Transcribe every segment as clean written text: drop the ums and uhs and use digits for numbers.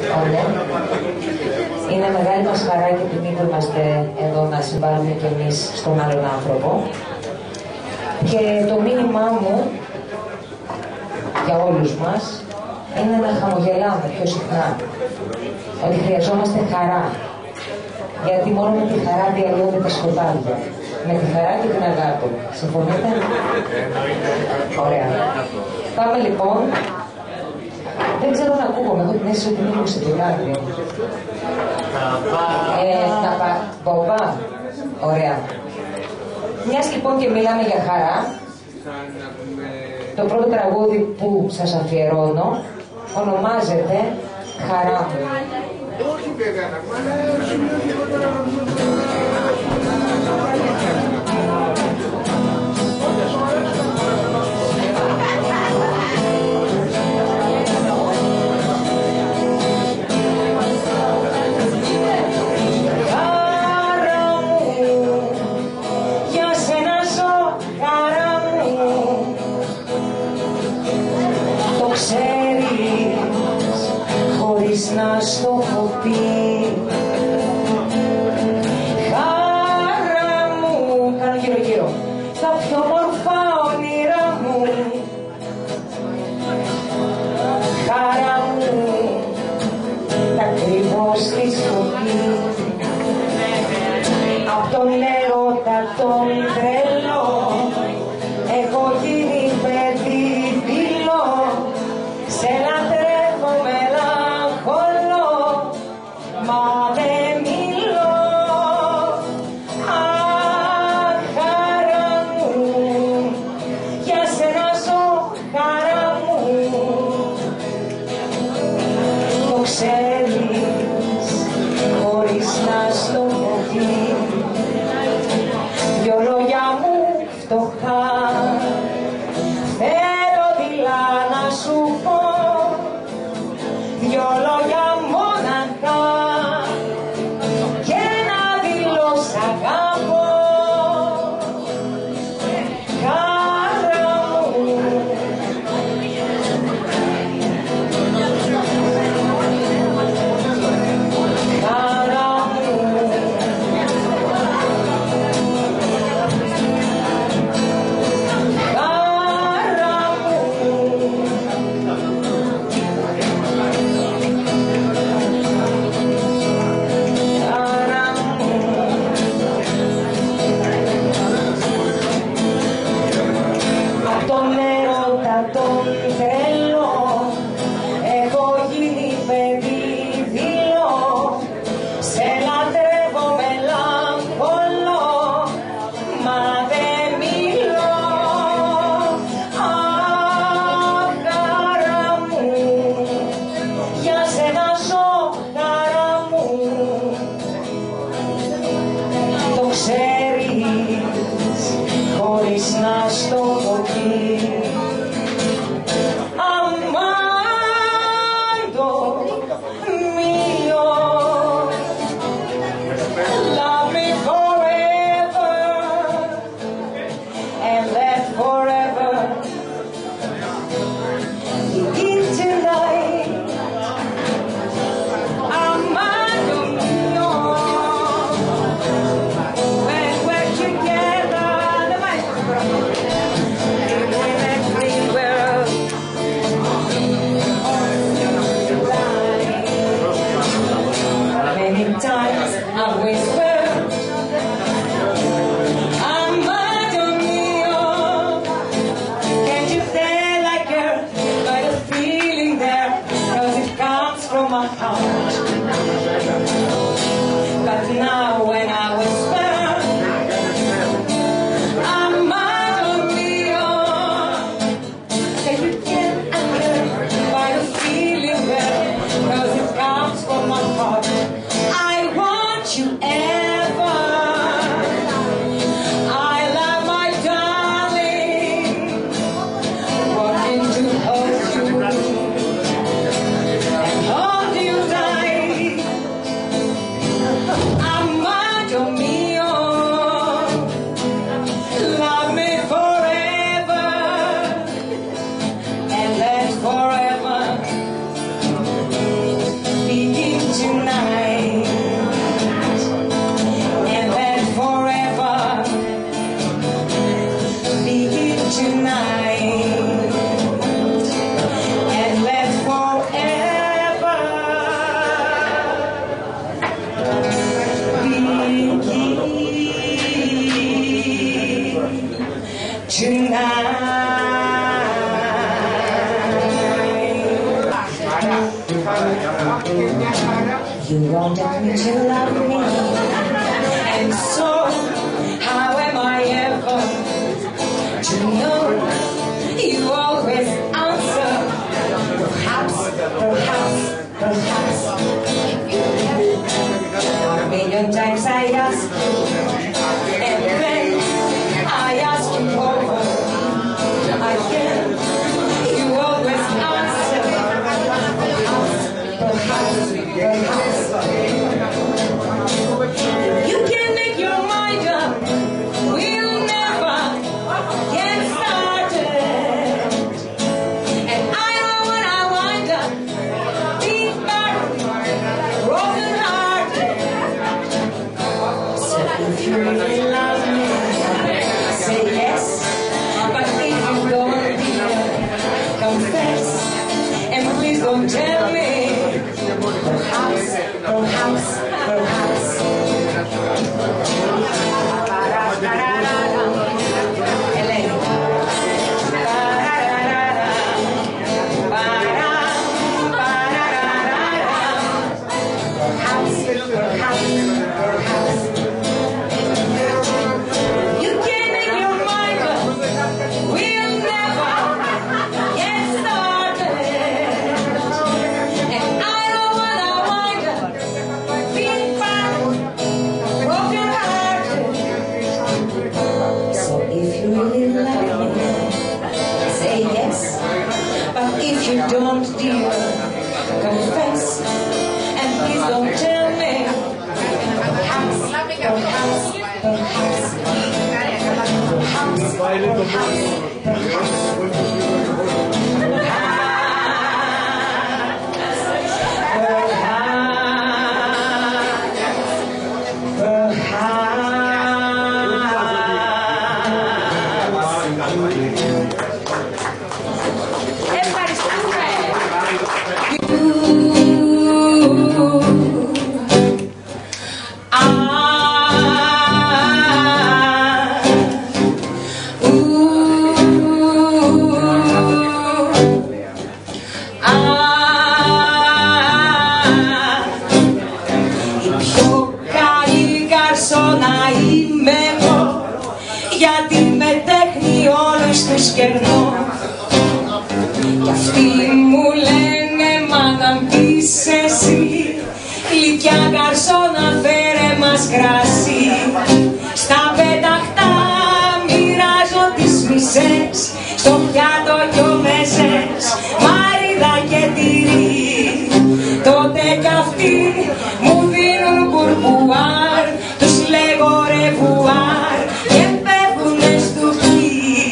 Ωραία. Είναι μεγάλη μας χαρά και τιμή που είμαστε εδώ να συμβάλλουμε κι εμείς στον άλλον άνθρωπο. Και το μήνυμά μου για όλους μας είναι να χαμογελάμε πιο συχνά. Ότι χρειαζόμαστε χαρά. Γιατί μόνο με τη χαρά διαλύονται τα σκοτάδια. Με τη χαρά και την αγάπη. Συμφωνείτε? Ωραία. Πάμε λοιπόν. Δεν ξέρω να ακούγομαι. Έχω την αίσθηση ότι είναι ξεπουλάδι. Μπομπά. Ωραία. Μιας λοιπόν και μιλάμε για χαρά, το πρώτο τραγούδι που σας αφιερώνω ονομάζεται «Χαρά μου». Να στο έχω πει, χαρά μου, κάνω γύρω-γύρω, τα πιο μορφά όνειρά μου, χαρά μου, τα κρύβω στη σκοπή, απ' τον έρωτα τον τρελό, έχω γίνει παιδί δειλό, σε λατρεύω μελαγχολώ, μα δεν μιλώ. Αχ, χαρά μου, για σένα ζω, χαρά μου, το ξέρεις, χωρίς να στο πω πει, δυο λόγια μου φτωχά, θέλω δειλά να σου πω, δυο λόγια μοναχά και να δηλώ σ' αγαπώ. Χαρά μου, χαρά μου, τον θέλω, έχω γίνει παιδί δειλό, σε λατρεύω μελαγχολώ, μα δεν μιλώ. Αχ, χαρά μου, για σένα ζω, χαρά μου, το ξέρεις, χωρίς να στο πω πει. Hold you tight. You wanted me to love me, and so how am I ever to know? You always answer, perhaps, perhaps, perhaps. A million times I ask you, and then I ask you over again. You always answer, perhaps, perhaps, perhaps. You can make your mind up, we'll never get started. And I know when I wind up, deep back, broken hearted. So if you really love me, say yes. But if you don't, dear, confess. And please don't tell me, perhaps, perhaps, perhaps. You can't make your mind up, we'll never get started. And I don't wanna wind up being back, broken hearted. So if you really love me, say yes. But if you don't, dear, confess. And please don't tell me, perhaps, perhaps, perhaps, γιατί με τέχνη όλους τους κερνώ. Κι αυτοί μου λένε μα να μπεις εσύ, γλυκιά γκαρσόνα φέρε μας κρασί. Στα πέταχτα μοιράζω τις μισές, στο πιάτο δυο μεσές, μαρίδα και τυρί. Τότε κι αυτοί μου δίνουν μπουρμπουάρ, τους λέγω ρεβουάρ και φεύγουνε στο πι.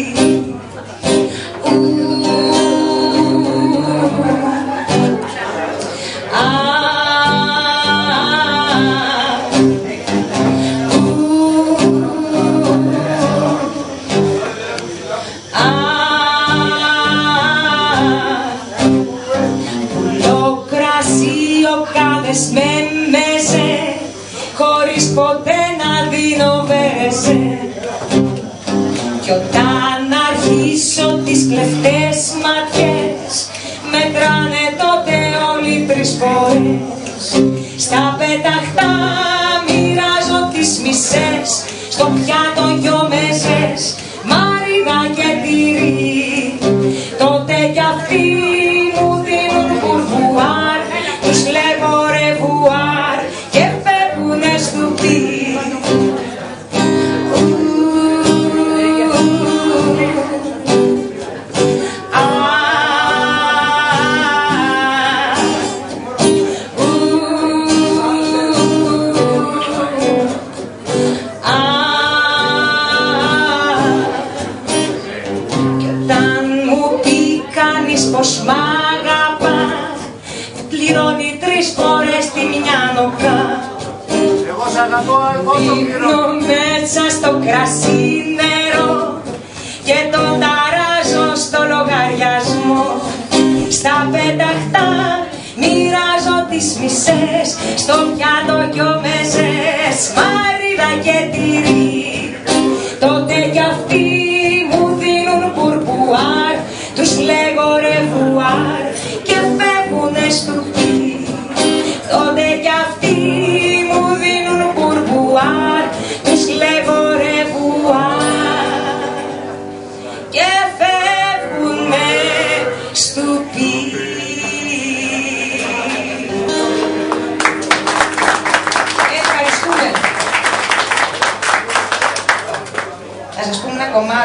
Με μέσε, χωρίς ποτέ να δίνω βέζε. Κι όταν αρχίσω τις κλεφτές ματιές, μετράνε τότε όλοι 3 φορές. Στα πέταχτα μοιράζω τις μισές, στο πιάτο δυο μεσές, μαρίδα και τυρί. Τότε κι αυτοί μου δίνουν μπουρμπουάρ, τους λέγω ρεβουάρ και φεύγουνε στο πι. Κι όταν μου πει κανείς πως μ' αγαπά, πληρώνει 3 φορές τη μια νοκά. Εγώ σ' αγαπώ, εγώ το πίνω μέσα στο κρασί νερό και τον ταράζω στο λογαριασμό. Στα πέταχτα μοιράζω τις μισές, στο πιάτο δυο μεσές, μαρίδα και τυρί. Τότε κι αυτοί μου δίνουν μπουρμπουάρ, τους λέγω ρεβουάρ και φεύγουνε στο πι.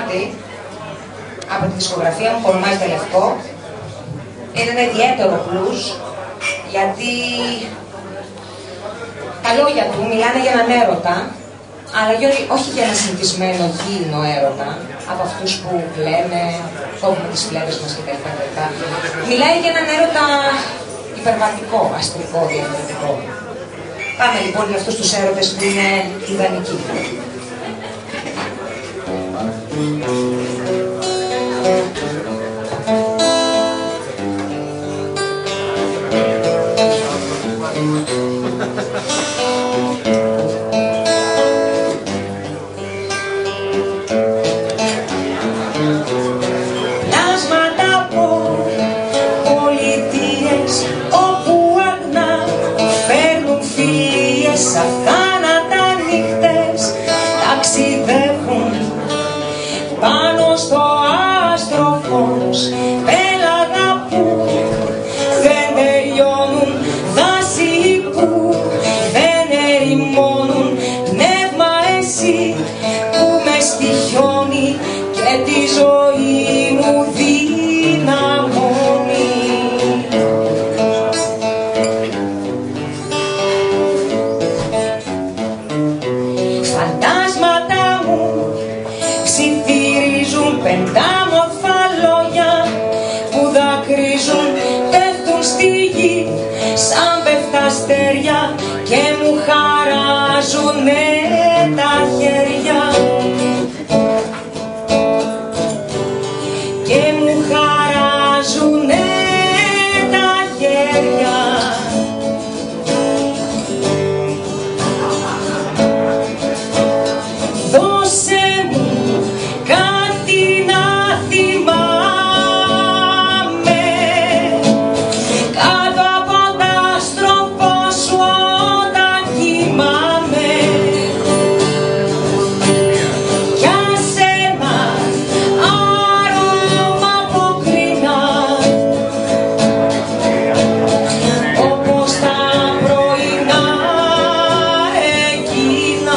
κομμάτι από τη δισκογραφία μου που ονομάζεται Λευκό. Είναι ένα ιδιαίτερο blues, γιατί τα λόγια του μιλάνε για έναν έρωτα, αλλά όχι για ένα συνηθισμένο γήινο έρωτα, από αυτούς που κλαίνε, κόβουμε τις φλέβες μας κτλ. Μιλάει για έναν έρωτα υπερβατικό, αστρικό, διαφορετικό. Πάμε λοιπόν για αυτούς τους έρωτες που είναι ιδανικοί. Πλάσματα από πολιτείες όπου αγνά φέρνουν φιλίες αθάνατα νύχτες, ταξιδεύουν πάνω στο άστρο φως, πέλαγα που δεν τελειώνουν, δάση που δεν ερημώνουν, πνεύμα εσύ που με στοιχιώνει και τη ζωή μου δυναμώνει. Φαντάσματα μου ψιθυρίζουν πεντάμορφα λόγια που δακρύζουν, πέφτουν στη γη σαν πέφτα αστέρια και μου χαράζουνε τα χέρια. Και μου χαράζουνε τα χέρια. Δώσε μου κάτι να θυμάμαι κάτω από τα άστροφα σου όταν κοιμάμαι. Κι ας ένα άρωμα αποκρινά όπως τα πρωινά εκείνα.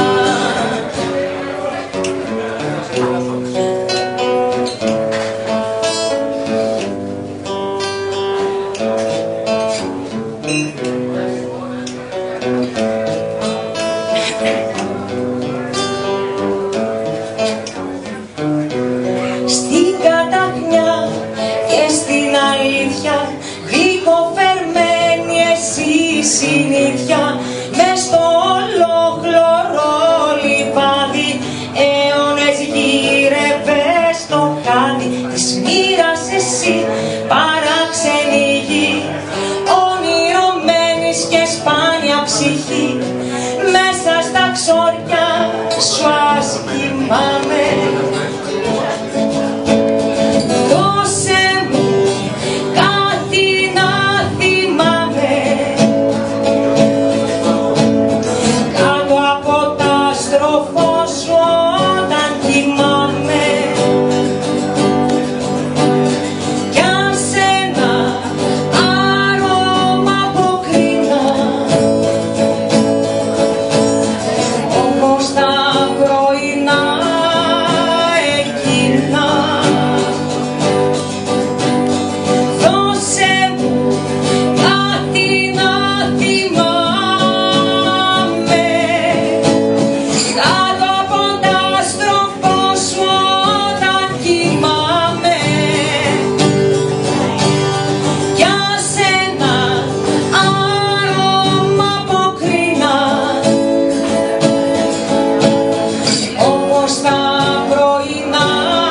Στην καταχνιά και στην αλήθεια γλυκοφερμένη εσύ συνήθεια, μες στο ολόκληρο λιβάδι αιώνες γύρευες στο χάδι της μοίρας εσύ παράξενη γη, ονειρωμένης και σπάνια ψυχή, μέσα στα ξόρια σου ας κοιμάμαι. Δώσε μου κάτι να θυμάμαι κάτω από τα άστροφα σου όταν κοιμάμαι. Κι ας ένα άρωμα αποκρινά όπως τα πρωινά εκείνα. Δώσε μου κάτι να θυμάμαι κάτω από τα άστροφα σου όταν κοιμάμαι. Κι ας ένα άρωμα αποκρινά όπως τα πρωινά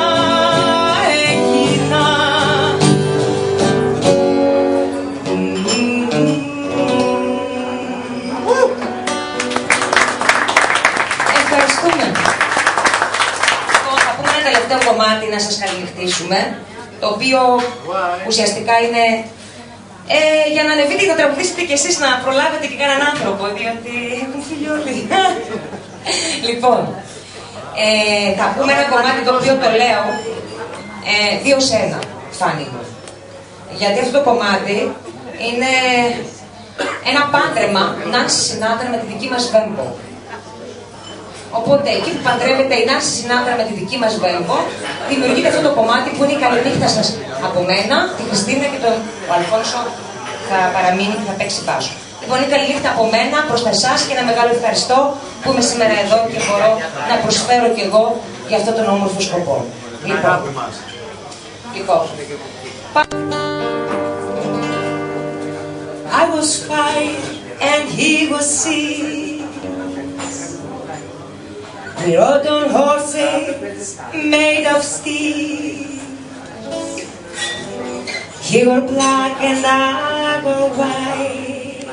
εκείνα. Ευχαριστούμε. Λοιπόν, θα πούμε ένα τελευταίο κομμάτι να σας καληνυχτήσουμε, το οποίο ουσιαστικά είναι για να ανεβείτε και να τραγουδήσετε κι εσείς, να προλάβετε και κανέναν άνθρωπο, διότι έχουν φύγει όλοι. Λοιπόν, θα πούμε ένα κομμάτι το οποίο το λέω 2 σε 1, Φάνη. Γιατί αυτό το κομμάτι είναι ένα πάντρεμα Νάνση Σινάτρα με τη δική μας Βέμπο. Οπότε εκεί που παντρεύεται η Νάση Σινάτρα με τη δική μας Βέλβο, δημιουργείται αυτό το κομμάτι που είναι η καληνύχτα σας από μένα, τη Χριστίνα και τον Αλφόνσο θα παραμείνει και θα παίξει μπάσο. Λοιπόν, η καληνύχτα από μένα προς εσάς και ένα μεγάλο ευχαριστώ που είμαι σήμερα εδώ και μπορώ να προσφέρω κι εγώ για αυτόν τον όμορφο σκοπό. Λοιπόν. I was 5 and he was 6. We rode on horses made of steel. He were black and I were white.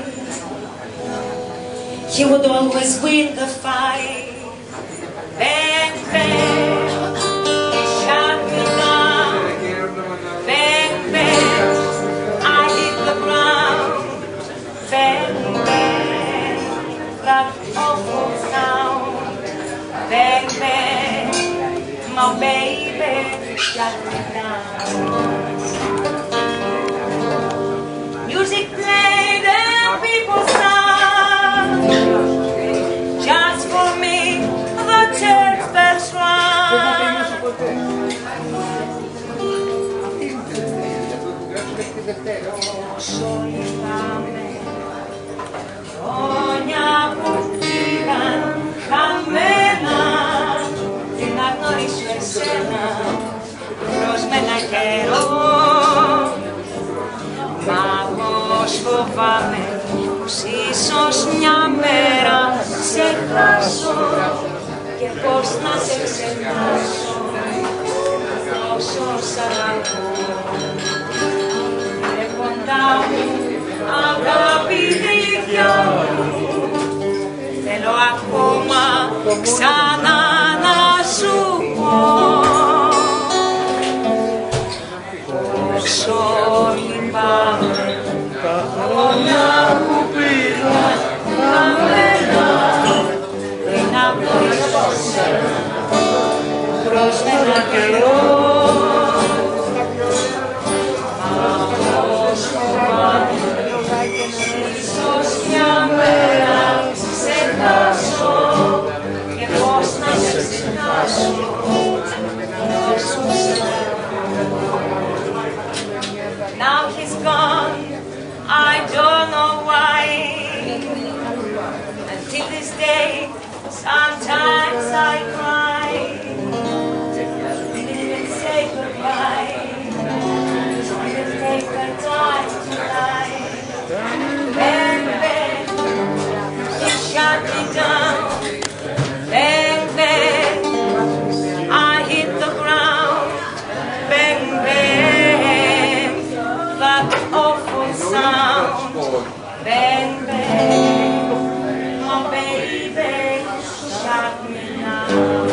He would always win the fight. Bang, bang, he shot me down. Bang, bang, I hit the ground. Bang, bang, that awful sound. Bang, bang, my baby shot me down. Music played and people sang. Just for me, the church bells rang. Όσο λυπάμαι, χρόνια που πήγαν χαμένα, τι να γνωρίσω εσένα, προς με ένα καιρό. Μα όμως φοβάμαι πως ίσως μια μέρα σε χάσω και πως να σε ξεχάσω όσο σ' αγαπώ. Και κοντά μου αγάπη δικιά μου, θέλω ακόμα ξανά να σου πω πόσο λυπάμαι τα χρόνια που πήγαν χαμένα πριν από εσένα προς ένα καιρό. Ίσως μια μέρα σε χάσω και πώς να σε ξεχάσω όσο σε αγαπώ. Now he's gone, I don't know why. Until this day, sometimes I cry. Didn't even say goodbye. Didn't take the time to lie. Bang, bang, he shot me down. Bang, bang, I hit the ground. Bang, bang, that awful sound. Bang, bang, my baby shot me down.